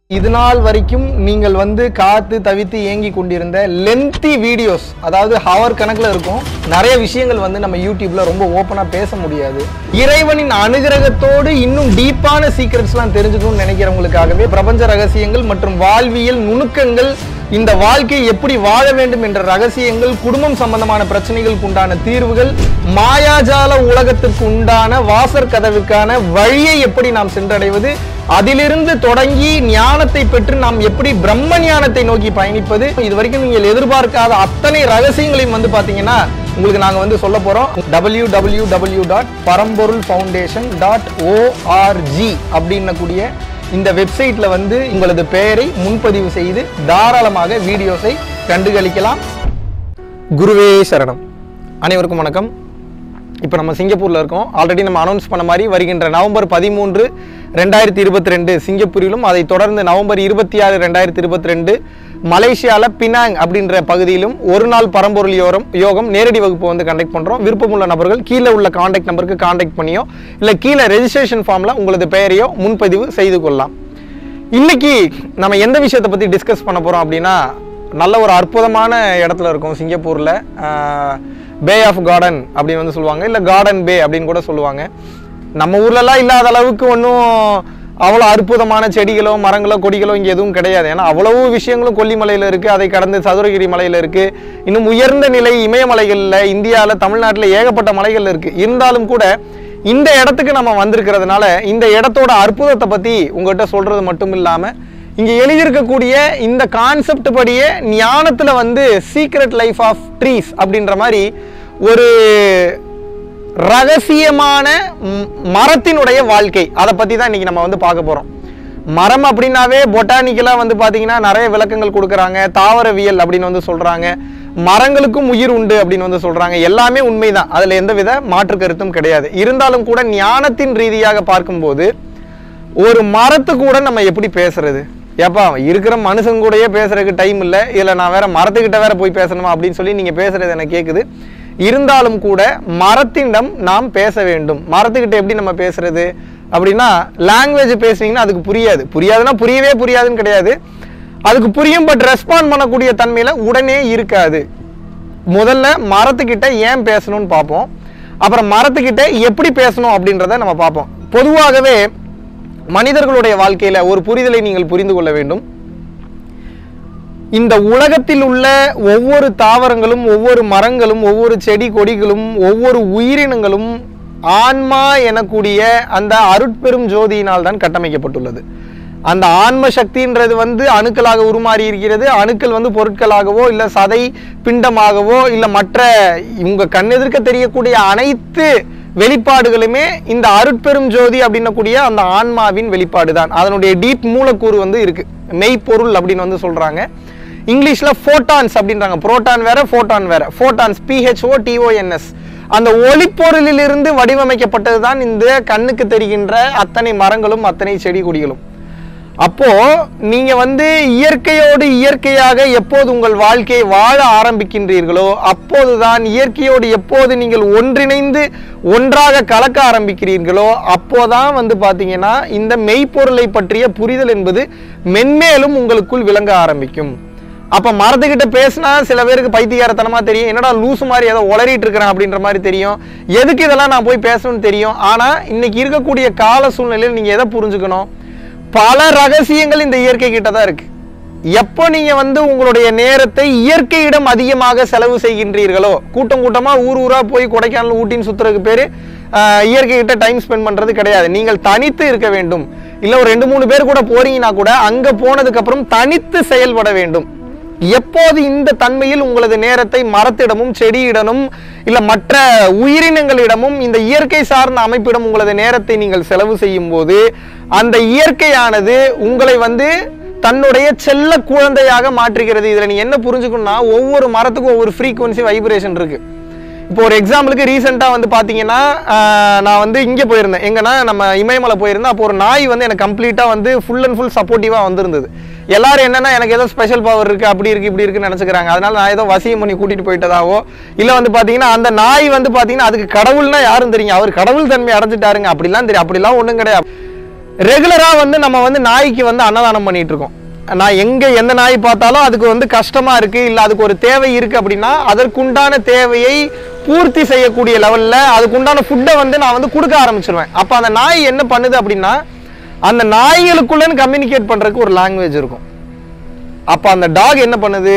இது நாள் வரைக்கும் நீங்கள் வந்து காத்து தவித்து ஏங்கி கொண்டிருந்த லென்த்தி வீடியோஸ், அதாவது ஹவர் கணக்கில் இருக்கும் நிறைய விஷயங்கள் வந்து நம்ம யூடியூப்ல ரொம்ப ஓப்பனா பேச முடியாது. இறைவனின் அனுகிரகத்தோடு இன்னும் டீப்பான சீக்ரெட்ஸ்லாம் தெரிஞ்சுக்கணும்னு நினைக்கிறவங்களுக்காகவே பிரபஞ்ச ரகசியங்கள் மற்றும் வாழ்வியல் நுணுக்கங்கள், இந்த வாழ்க்கையை எப்படி வாழ வேண்டும் என்ற ரகசியங்கள், குடும்பம் சம்பந்தமான பிரச்சனைகளுக்கு உண்டான தீர்வுகள், மாயாஜால உலகத்திற்கு உண்டான வாசற் கதவிற்கான வழியை எப்படி நாம் சென்றடைவது, அதிலிருந்து தொடங்கி ஞானத்தை பெற்று நாம் எப்படி பிரம்ம ஞானத்தை நோக்கி பயணிப்பது, இதுவரைக்கும் நீங்கள் எதிர்பார்க்காத அத்தனை ரகசியங்களையும் வந்து பாத்தீங்கன்னா உங்களுக்கு நாங்க வந்து சொல்ல போறோம். www.paramporulfoundation.org அப்படின்னக்கூடிய இந்த வெப்சைட்ல வந்து உங்களது பெயரை முன்பதிவு செய்து தாராளமாக வீடியோஸை கண்டுகளிக்கலாம். குருவே சரணம். அனைவருக்கும் வணக்கம். இப்போ நம்ம சிங்கப்பூரில் இருக்கோம். ஆல்ரெடி நம்ம அனௌன்ஸ் பண்ண மாதிரி வருகின்ற நவம்பர் 13, 2022 சிங்கப்பூரிலும், அதை தொடர்ந்து நவம்பர் 26, 2022 மலேசியாவில் பினாங் அப்படின்ற பகுதியிலும் ஒரு நாள் பரம்பொருள் யோகம் நேரடி வகுப்பு வந்து கண்டக்ட் பண்ணுறோம். விருப்பமுள்ள நபர்கள் கீழே உள்ள காண்டாக்ட் நம்பருக்கு காண்டாக்ட் பண்ணியோ இல்லை கீழே ரெஜிஸ்ட்ரேஷன் ஃபார்மில் உங்களது பெயரையோ முன்பதிவு செய்து கொள்ளலாம். இன்னைக்கு நம்ம எந்த விஷயத்தை பற்றி டிஸ்கஸ் பண்ண போகிறோம் அப்படின்னா, நல்ல ஒரு அற்புதமான இடத்துல இருக்கும் சிங்கப்பூரில். பே ஆஃப் கார்டன் அப்படின்னு வந்து சொல்லுவாங்க, இல்லை கார்டன் பே அப்படின்னு கூட சொல்லுவாங்க. நம்ம ஊர்லலாம் இல்லாத அளவுக்கு ஒன்றும் அவ்வளோ அற்புதமான செடிகளோ மரங்களோ கொடிகளோ இங்கே எதுவும் கிடையாது. ஏன்னா அவ்வளவு விஷயங்களும் கொல்லிமலையில் இருக்குது, அதை கடந்து சதுரகிரி மலையில் இருக்குது, இன்னும் உயர்ந்த நிலை இமயமலைகளில் இந்தியாவில் தமிழ்நாட்டில் ஏகப்பட்ட மலைகள் இருக்குது. இருந்தாலும் கூட இந்த இடத்துக்கு நம்ம வந்திருக்கிறதுனால இந்த இடத்தோட அற்புதத்தை பற்றி உங்கள்கிட்ட சொல்கிறது மட்டும் இல்லாமல், இங்கே எழுதியிருக்கக்கூடிய இந்த கான்செப்ட் படியே ஞானத்தில் வந்து சீக்ரெட் லைஃப் ஆஃப் ட்ரீஸ் அப்படின்ற மாதிரி ஒரு ரகசியமான மரத்தினுடைய வாழ்க்கை, அதை பற்றி தான் இன்றைக்கி நம்ம வந்து பார்க்க போகிறோம். மரம் அப்படின்னாவே பொட்டானிக்கலாக வந்து பார்த்தீங்கன்னா நிறைய விளக்கங்கள் கொடுக்குறாங்க. தாவரவியல் அப்படின்னு வந்து சொல்கிறாங்க, மரங்களுக்கும் உயிர் உண்டு அப்படின்னு வந்து சொல்கிறாங்க. எல்லாமே உண்மைதான், அதில் எந்தவித மாற்று கருத்தும் கிடையாது. இருந்தாலும் கூட ஞானத்தின் ரீதியாக பார்க்கும்போது ஒரு மரத்து கூட நம்ம எப்படி பேசுறது? ஏப்பா இருக்கிற மனுஷங்க கூடயே பேசுறதுக்கு டைம் இல்லை, இல்லை நான் வேற மரத்துக்கிட்ட வேற போய் பேசணுமா அப்படின்னு சொல்லி நீங்கள் பேசுறது எனக்கு கேட்குது. இருந்தாலும் கூட மரத்திடம் நாம் பேச வேண்டும். மரத்துக்கிட்ட எப்படி நம்ம பேசுறது அப்படின்னா, லாங்குவேஜ் பேசுனீங்கன்னா அதுக்கு புரியாதுன்னா புரியவே புரியாதுன்னு கிடையாது, அதுக்கு புரியும், பட் ரெஸ்பாண்ட் பண்ணக்கூடிய தன்மையில உடனே இருக்காது. முதல்ல மரத்துக்கிட்ட ஏன் பேசணும்னு பார்ப்போம், அப்புறம் மரத்துக்கிட்ட எப்படி பேசணும் அப்படின்றத நம்ம பார்ப்போம். பொதுவாகவே மனிதர்களுடைய வாழ்க்கையில ஒரு புரிதலை நீங்கள் புரிந்து கொள்ள வேண்டும். இந்த உலகத்தில் உள்ள ஒவ்வொரு தாவரங்களும், ஒவ்வொரு மரங்களும், ஒவ்வொரு செடி கொடிகளும், ஒவ்வொரு உயிரினங்களும் ஆன்மா எனக்கூடிய அந்த அருட்பெரும் ஜோதியினால் தான் கட்டமைக்கப்பட்டுள்ளது. அந்த ஆன்ம சக்தின்றது வந்து அணுக்களாக உருமாறி இருக்கிறது. அணுக்கள் வந்து பொருட்களாகவோ இல்லை சதை பிண்டமாகவோ இல்லை மற்ற உங்க கண்ணெதிர்க்க தெரியக்கூடிய அனைத்து வெளிப்பாடுகளுமே இந்த அருட்பெரும் ஜோதி அப்படின்னக்கூடிய அந்த ஆன்மாவின் வெளிப்பாடு தான். அதனுடைய டீப் மூலக்கூறு வந்து இருக்கு, மெய்ப்பொருள் அப்படின்னு வந்து சொல்றாங்க. இங்கிலீஷ்ல ஃபோட்டான்ஸ் அப்படின்றாங்க. புரோட்டான் வேற ஃபோட்டான் வேற. ஃபோட்டான்ஸ் PHOTONS, அந்த ஒளிப்பொருளிலிருந்து வடிவமைக்கப்பட்டது தான் இந்த கண்ணுக்கு தெரிகின்ற அத்தனை மரங்களும் அத்தனை செடி கொடிகளும். அப்போ நீங்க வந்து இயற்கையோடு இயற்கையாக எப்போது உங்கள் வாழ்க்கையை வாழ ஆரம்பிக்கின்றீர்களோ அப்போதுதான், இயற்கையோடு எப்போது நீங்கள் ஒன்றிணைந்து ஒன்றாக கலக்க ஆரம்பிக்கிறீர்களோ அப்போதான் வந்து பாத்தீங்கன்னா இந்த மெய்ப்பொருளை பற்றிய புரிதல் என்பது மென்மேலும் உங்களுக்குள் விளங்க ஆரம்பிக்கும். அப்ப மரத்துக்கிட்ட பேசினா சில பேருக்கு பைத்தியாரத்தனமா தெரியும், என்னடா லூசு மாதிரி ஏதோ உளறிட்டு இருக்கிறேன் அப்படின்ற மாதிரி தெரியும், எதுக்கு இதெல்லாம் நான் போய் பேசணும்னு தெரியும். ஆனா இன்னைக்கு இருக்கக்கூடிய கால சூழ்நிலையில் நீங்க எதை புரிஞ்சுக்கணும், பல ரகசியங்கள் இந்த இயற்கை கிட்ட தான் இருக்கு. எப்போ நீங்க வந்து உங்களுடைய நேரத்தை இயற்கையிடம் அதிகமாக செலவு செய்கின்றீர்களோ, கூட்டம் கூட்டமா ஊர் ஊரா போய் கொடைக்கானல் ஊட்டின்னு சுத்துறதுக்கு பேரு இயற்கை கிட்ட டைம் ஸ்பெண்ட் பண்றது கிடையாது. நீங்கள் தனித்து இருக்க வேண்டும். இல்ல ஒரு 2-3 பேர் கூட போறீங்கன்னா கூட அங்க போனதுக்கு அப்புறம் தனித்து செயல்பட வேண்டும். எப்போது இந்த தன்மையில் உங்களது நேரத்தை மரத்திடமும் செடியிடமும் இல்ல மற்ற உயிரினங்களிடமும் இந்த இயற்கை சார்ந்த அமைப்பிடம் உங்களது நேரத்தை நீங்கள் செலவு செய்யும் போது அந்த இயற்கையானது உங்களை வந்து தன்னுடைய செல்ல குழந்தையாக மாற்றுகிறது. இதுல நீ என்ன புரிஞ்சுக்கணும்னா, ஒவ்வொரு மரத்துக்கும் ஒவ்வொரு ஃப்ரீக்வன்சி வைப்ரேஷன் இருக்கு. இப்போ ஒரு எக்ஸாம்பிளுக்கு ரீசெண்டாக வந்து பார்த்தீங்கன்னா, நான் வந்து இங்கே போயிருந்தேன், எங்கன்னா நம்ம இமயமலை போயிருந்தேன். அப்போ ஒரு நாய் வந்து எனக்கு கம்ப்ளீட்டாக வந்து ஃபுல் அண்ட் ஃபுல் சப்போர்ட்டிவாக வந்திருந்தது. எல்லாரும் என்னன்னா எனக்கு ஏதோ ஸ்பெஷல் பவர் இருக்குது, அப்படி இருக்குது, இப்படி இருக்குன்னு நினச்சிக்கிறாங்க. அதனால நான் ஏதோ வசியம் பண்ணி கூட்டிகிட்டு போயிட்டதாவோ இல்லை வந்து பார்த்தீங்கன்னா அந்த நாய் வந்து பார்த்தீங்கன்னா அதுக்கு கடவுள்னா யாரும் தெரியும், அவர் கடவுள் தன்மை அடைஞ்சிட்டாருங்க அப்படிலாம் தெரியும். அப்படிலாம் ஒன்றும் கிடையாது. ரெகுலரா வந்து நம்ம வந்து நாய்க்கு வந்து அன்னதானம் பண்ணிட்டு இருக்கோம். நான் எந்த நாய் பார்த்தாலும் அதுக்கு வந்து கஷ்டமா இருக்கு, இல்ல அதுக்கு ஒரு தேவை இருக்கு அப்படின்னா அதற்குண்டான தேவையை பூர்த்தி செய்யக்கூடிய லெவல்ல அதுக்குண்டான ஃபுட்டை வந்து நான் வந்து கொடுக்க ஆரம்பிச்சிருவேன். அப்ப அந்த நாய் என்ன பண்ணுது அப்படின்னா அந்த நாய்களுக்குள்ள கம்யூனிகேட் பண்றதுக்கு ஒரு லாங்குவேஜ் இருக்கும். அப்ப அந்த டாக் என்ன பண்ணுது,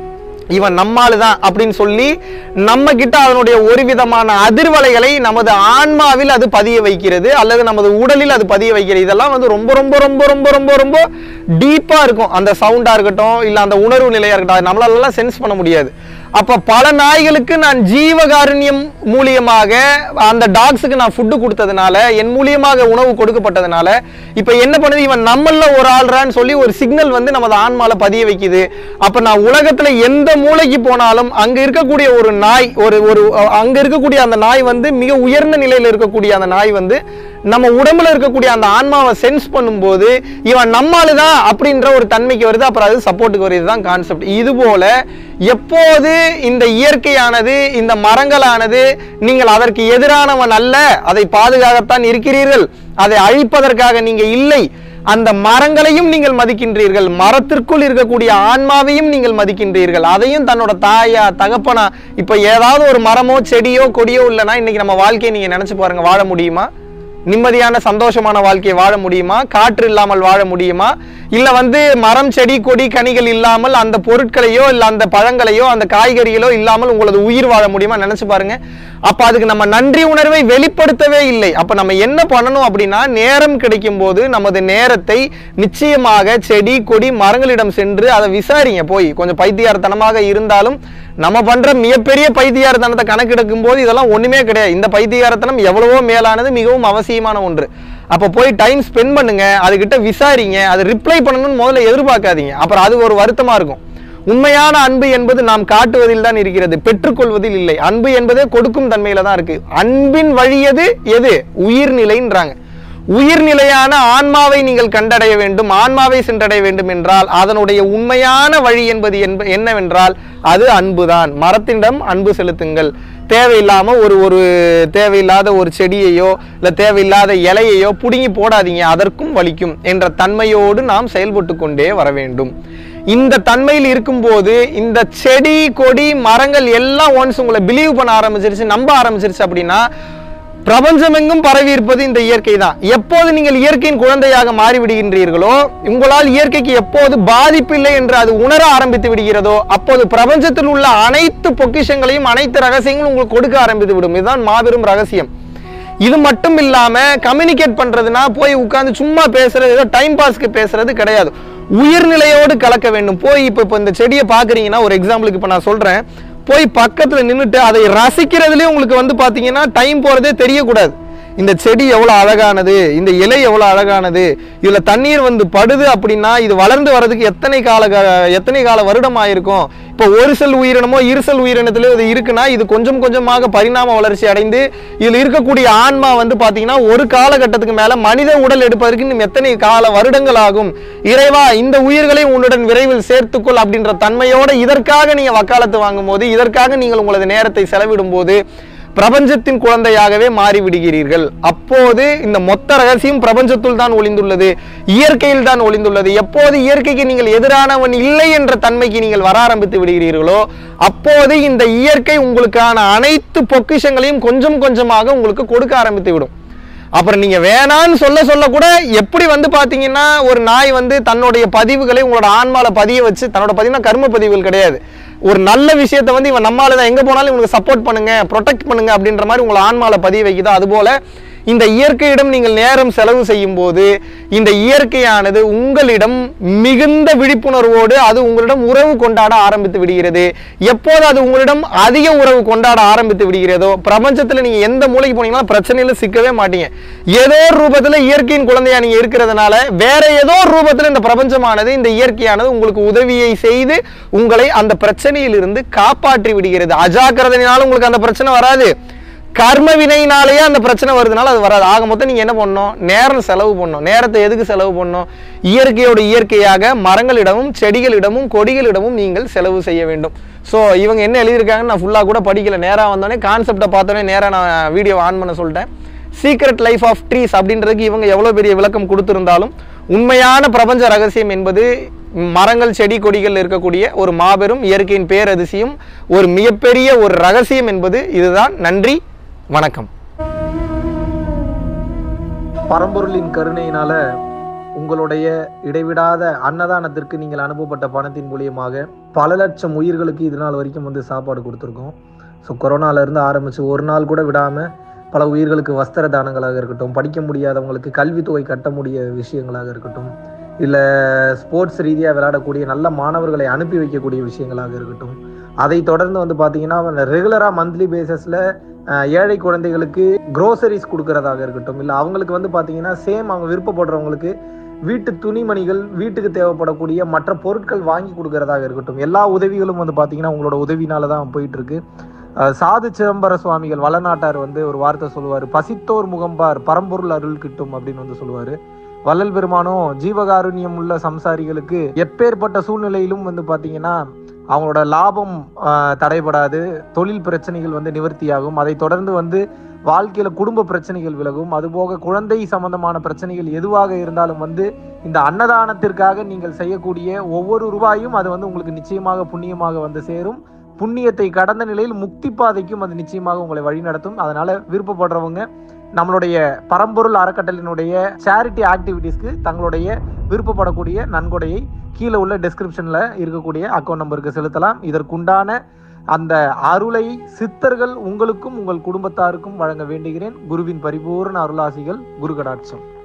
இவன் நம்மாளுதான் அப்படின்னு சொல்லி நம்ம கிட்ட அதனுடைய ஒரு விதமான அதிர்வலைகளை நமது ஆன்மாவில் அது பதிய வைக்கிறது, அல்லது நமது உடலில் அது பதிய வைக்கிறது. இதெல்லாம் வந்து ரொம்ப ரொம்ப ரொம்ப ரொம்ப ரொம்ப ரொம்ப டீப்பா இருக்கும். அந்த சவுண்டா இருக்கட்டும், இல்ல அந்த உணர்வு நிலையா இருக்கட்டும், நம்மளால சென்ஸ் பண்ண முடியாது. அப்ப பல நாய்களுக்கு நான் ஜீவகாருண்யம் மூலியமாக அந்த டாக்ஸுக்கு நான் ஃபுட்டு கொடுத்ததுனால, என் மூலியமாக உணவு கொடுக்கப்பட்டதுனால இப்ப என்ன பண்ணுது, இவன் நம்மள ஒரு ஆள்றான்னு சொல்லி ஒரு சிக்னல் வந்து நமது ஆன்மால பதிய வைக்குது. அப்ப நான் உலகத்துல எந்த மூளைக்கு போனாலும் அங்க இருக்கக்கூடிய ஒரு நாய், அங்க இருக்கக்கூடிய அந்த நாய் வந்து மிக உயர்ந்த நிலையில இருக்கக்கூடிய அந்த நாய் வந்து நம்ம உடம்புல இருக்கக்கூடிய அந்த ஆன்மாவை சென்ஸ் பண்ணும்போது இவன் நம்மாலுதான் அப்படின்ற ஒரு தன்மைக்கு வருது. அப்புறம் அது சப்போர்ட்டுக்கு வருது. தான் கான்செப்ட். இது போல எப்போது இந்த இயற்கையானது, இந்த மரங்களானது நீங்கள் அதற்கு எதிரானவன் அல்ல, அதை பாதுகாக்கத்தான் இருக்கிறீர்கள், அதை அழிப்பதற்காக நீங்க இல்லை, அந்த மரங்களையும் நீங்கள் மதிக்கின்றீர்கள், மரத்திற்குள் இருக்கக்கூடிய ஆன்மாவையும் நீங்கள் மதிக்கின்றீர்கள், அதையும் தன்னோட தாயா தகப்பனா. இப்ப ஏதாவது ஒரு மரமோ செடியோ கொடியோ இல்லைன்னா இன்னைக்கு நம்ம வாழ்க்கையை நீங்க நினைச்சு பாருங்க, வாழ முடியுமா? நிம்மதியான சந்தோஷமான வாழ்க்கையை வாழ முடியுமா? காற்று இல்லாமல் வாழ முடியுமா? இல்ல வந்து மரம் செடி கொடி கனிகள் இல்லாமல் அந்த பொருட்களையோ இல்ல அந்த பழங்களையோ அந்த காய்கறிகளோ இல்லாமல் உங்களது உயிர் வாழ முடியுமா? நினைச்சு பாருங்க. அப்ப அதுக்கு நம்ம நன்றி உணர்வை வெளிப்படுத்தவே இல்லை. அப்ப நம்ம என்ன பண்ணணும் அப்படின்னா, நேரம் கிடைக்கும் போது நமது நேரத்தை நிச்சயமாக செடி கொடி மரங்களிடம் சென்று அதை விசாரிங்க. போய் கொஞ்சம் பைத்தியார்த்தனமாக இருந்தாலும் நம்ம பண்ற மிகப்பெரிய பைத்தியார்த்தனத்தை கணக்கெடுக்கும் போது இதெல்லாம் ஒண்ணுமே கிடையாது. இந்த பைத்தியார்த்தனம் எவ்வளவோ மேலானது, மிகவும் அவசியமான ஒன்று. அப்ப போய் டைம் ஸ்பெண்ட் பண்ணுங்க, அதுகிட்ட விசாரிங்க, அது ரிப்ளை பண்ணணும்னு முதல்ல எதிர்பார்க்காதீங்க. அப்புறம் அது ஒரு வருத்தமா இருக்கும். உண்மையான அன்பு என்பது நாம் காட்டுவதில் தான் இருக்கிறது, பெற்றுக்கொள்வதில் இல்லை. அன்பு என்பதே கொடுக்கும் தன்மையில தான் இருக்கு. அன்பின் வழியது எது? உயிர்நிலைன்றாங்க. உயிர்நிலையான ஆன்மாவை நீங்கள் கண்டடைய வேண்டும், ஆன்மாவை சென்றடைய வேண்டும் என்றால் அதனுடைய உண்மையான வழி என்பது என்னவென்றால் அது அன்புதான். மரத்திடம் அன்பு செலுத்துங்கள். தேவையில்லாம ஒரு தேவையில்லாத ஒரு செடியையோ இல்ல தேவையில்லாத இலையையோ புடுங்கி போடாதீங்க, அதற்கும் வலிக்கும் என்ற தன்மையோடு நாம் செயல்பட்டு கொண்டே வர வேண்டும். இந்த தன்மையில் இருக்கும்போது இந்த செடி கொடி மரங்கள் எல்லாம் ஒன்ஸ் உங்களை பிலீவ் பண்ண ஆரம்பிச்சிருச்சு, நம்ப ஆரம்பிச்சிருச்சு அப்படின்னா பிரபஞ்சமெங்கும் பரவி இருப்பது இந்த இயற்கை தான். எப்போது நீங்கள் இயற்கையின் குழந்தையாக மாறிவிடுகின்றீர்களோ, உங்களால் இயற்கைக்கு எப்போது பாதிப்பில்லை என்று அது உணர ஆரம்பித்து விடுகிறதோ, அப்போது பிரபஞ்சத்தில் உள்ள அனைத்து பொக்கிஷங்களையும் அனைத்து ரகசியங்களும் உங்களுக்கு கொடுக்க ஆரம்பித்து விடும். இதுதான் மாபெரும் ரகசியம். இது மட்டும் இல்லாம கம்யூனிகேட் பண்றதுனா போய் உட்கார்ந்து சும்மா பேசுறது, ஏதோ டைம் பாஸ்க்கு பேசுறது கிடையாது. உயிர்நிலையோடு கலக்க வேண்டும். போய் இப்ப இந்த செடியை பாக்குறீங்கன்னா, ஒரு எக்ஸாம்பிளுக்கு இப்ப நான் சொல்றேன், போய் பக்கத்துல நின்றுட்டு அதை ரசிக்கிறதுலேயே உங்களுக்கு வந்து பாத்தீங்கன்னா டைம் போறதே தெரியக்கூடாது. இந்த செடி எவ்வளவு அழகானது, இந்த இலை எவ்வளவு அழகானது, இதுல தண்ணீர் வந்து படுது அப்படின்னா இது வளர்ந்து வர்றதுக்கு எத்தனை கால வருடம் ஆயிருக்கும். இப்போ ஒரு செல் உயிரினமோ இருசல் உயிரினத்திலே இது இருக்குன்னா இது கொஞ்சம் கொஞ்சமாக பரிணாம வளர்ச்சி அடைந்து இதில் இருக்கக்கூடிய ஆன்மா வந்து பாத்தீங்கன்னா ஒரு காலகட்டத்துக்கு மேல மனித உடல் எடுப்பதற்கு இன்னும் எத்தனை கால வருடங்கள் ஆகும். இறைவா, இந்த உயிர்களை உன்னுடன் விரைவில் சேர்த்துக்கொள் அப்படின்ற தன்மையோட இதற்காக நீங்க வக்காலத்து வாங்கும் போது, இதற்காக நீங்கள் உங்களது நேரத்தை செலவிடும் போது பிரபஞ்சத்தின் குழந்தையாகவே மாறிவிடுகிறீர்கள். அப்போது இந்த மொத்த ரகசியம் பிரபஞ்சத்துள் தான் ஒளிந்துள்ளது, இயற்கையில் தான் ஒளிந்துள்ளது. எப்போது இயற்கைக்கு நீங்கள் எதிரானவன் இல்லை என்ற தன்மைக்கு நீங்கள் வர ஆரம்பித்து விடுகிறீர்களோ, அப்போது இந்த இயற்கை உங்களுக்கான அனைத்து பொக்கிஷங்களையும் கொஞ்சம் கொஞ்சமாக உங்களுக்கு கொடுக்க ஆரம்பித்து விடும். அப்புறம் நீங்க வேணான்னு சொல்ல கூட எப்படி வந்து பாத்தீங்கன்னா, ஒரு நாய் வந்து தன்னுடைய பதிவுகளை உங்களோட ஆன்மால பதிய வச்சு, தன்னோட பதிவுனா கர்ம பதிவுகள் கிடையாது, ஒரு நல்ல விஷயத்தை வந்து இவன் நம்மாலதான் எங்க போனாலும் இவனுக்கு சப்போர்ட் பண்ணுங்க, ப்ரொடெக்ட் பண்ணுங்க அப்படின்ற மாதிரி உங்களை ஆன்மால பதிய வைக்குதோ, அதுபோல இந்த இயற்கையிடம் நீங்கள் நேரம் செலவு செய்யும் போது இந்த இயற்கையானது உங்களிடம் மிகுந்த விழிப்புணர்வோடு அது உங்களிடம் உறவு கொண்டாட ஆரம்பித்து விடுகிறது. எப்போது அது உங்களிடம் அதிக உறவு கொண்டாட ஆரம்பித்து விடுகிறதோ, பிரபஞ்சத்துல நீங்க எந்த மூலைக்கு போனீங்கன்னா பிரச்சனையில சிக்கவே மாட்டீங்க. ஏதோ ஒரு ரூபத்துல இயற்கையின் குழந்தையா நீங்க இருக்கிறதுனால வேற ஏதோ ஒரு ரூபத்துல இந்த பிரபஞ்சமானது, இந்த இயற்கையானது உங்களுக்கு உதவியை செய்து உங்களை அந்த பிரச்சனையில் இருந்து காப்பாற்றி விடுகிறது. அஜாக்கிரதையினால உங்களுக்கு அந்த பிரச்சனை வராது, கர்ம வினையினாலேயே அந்த பிரச்சனை வருதுனால அது வராது. ஆக மொத்தம் நீங்க என்ன பண்ணணும், நேரம் செலவு பண்ணணும். நேரத்தை எதுக்கு செலவு பண்ணணும்? இயற்கையோட இயற்கையாக மரங்களிடமும் செடிகளிடமும் கொடிகளிடமும் நீங்கள் செலவு செய்ய வேண்டும். ஸோ இவங்க என்ன எழுதியிருக்காங்கன்னு நான் ஃபுல்லாக கூட படிக்கல, நேராக வந்தோடனே கான்செப்டை பார்த்தோன்னே நேராக நான் வீடியோ ஆன் பண்ண சொல்லிட்டேன். சீக்ரெட் லைஃப் ஆஃப் ட்ரீஸ் அப்படின்றதுக்கு இவங்க எவ்வளோ பெரிய விளக்கம் கொடுத்திருந்தாலும் உண்மையான பிரபஞ்ச ரகசியம் என்பது மரங்கள் செடி கொடிகள் இருக்கக்கூடிய ஒரு மாபெரும் இயற்கையின் பேரதிசயம், ஒரு மிகப்பெரிய ஒரு ரகசியம் என்பது இதுதான். நன்றி, வணக்கம். பரம்பொருளின் கருணையினால உங்களுடைய இடைவிடாத அன்னதானத்திற்கு நீங்கள் அனுப்பப்பட்ட பணத்தின் மூலியமாக பல லட்சம் உயிர்களுக்கு இது நாள் வரைக்கும் சாப்பாடு கொடுத்துருக்கோம். ஸோ கொரோனாலேருந்து ஆரம்பித்து ஒரு நாள் கூட விடாமல் பல உயிர்களுக்கு வஸ்திர தானங்களாக இருக்கட்டும், படிக்க முடியாதவங்களுக்கு கல்வித்தொகை கட்ட முடிய விஷயங்களாக இருக்கட்டும், இல்லை ஸ்போர்ட்ஸ் ரீதியாக விளையாடக்கூடிய நல்ல மாணவர்களை அனுப்பி வைக்கக்கூடிய விஷயங்களாக இருக்கட்டும், அதை தொடர்ந்து பார்த்தீங்கன்னா ரெகுலராக மந்த்லி பேசிஸில் ஏழை குழந்தைகளுக்கு க்ரோசரிஸ் கொடுக்கறதாக இருக்கட்டும், இல்லை அவங்களுக்கு பார்த்தீங்கன்னா சேம் அவங்க விருப்பப்படுறவங்களுக்கு வீட்டு துணிமணிகள், வீட்டுக்கு தேவைப்படக்கூடிய மற்ற பொருட்கள் வாங்கி கொடுக்கறதாக இருக்கட்டும், எல்லா உதவிகளும் பார்த்தீங்கன்னா உங்களோட உதவினால தான் போயிட்டு இருக்கு. சாது சிதம்பர சுவாமிகள் வளநாட்டார் ஒரு வார்த்தை சொல்லுவார், பசித்தோர் முகம்பார் பரம்பொருள் அருள் கிட்டும் அப்படின்னு சொல்லுவார். வள்ளல் பெருமானும் ஜீவகாருண்யம் உள்ள சம்சாரிகளுக்கு எப்பேற்பட்ட சூழ்நிலையிலும் பார்த்தீங்கன்னா அவங்களோட லாபம் தடைபடாது, தொழில் பிரச்சனைகள் நிவர்த்தியாகும், அதை தொடர்ந்து வாழ்க்கையில குடும்ப பிரச்சனைகள் விலகும், அதுபோக குழந்தை சம்பந்தமான பிரச்சனைகள் எதுவாக இருந்தாலும் இந்த அன்னதானத்திற்காக நீங்கள் செய்யக்கூடிய ஒவ்வொரு ரூபாயும் அது உங்களுக்கு நிச்சயமாக புண்ணியமாக சேரும். புண்ணியத்தை கடந்த நிலையில் முக்தி பாதைக்கும் அது நிச்சயமாக உங்களை வழி நடத்தும். அதனால விருப்பப்படுறவங்க நம்மளுடைய பரம்பொருள் அறக்கட்டளினுடைய சேரிட்டி ஆக்டிவிட்டீஸ்க்கு தங்களுடைய விருப்பப்படக்கூடிய நன்கொடையை கீழே உள்ள டிஸ்கிரிப்ஷன்ல இருக்கக்கூடிய அக்கௌண்ட் நம்பருக்கு செலுத்தலாம். இதற்குண்டான அந்த அருளை சித்தர்கள் உங்களுக்கும் உங்கள் குடும்பத்தாருக்கும் வழங்க வேண்டுகிறேன். குருவின் பரிபூர்ண அருளாசிகள். குரு கடாட்சம்.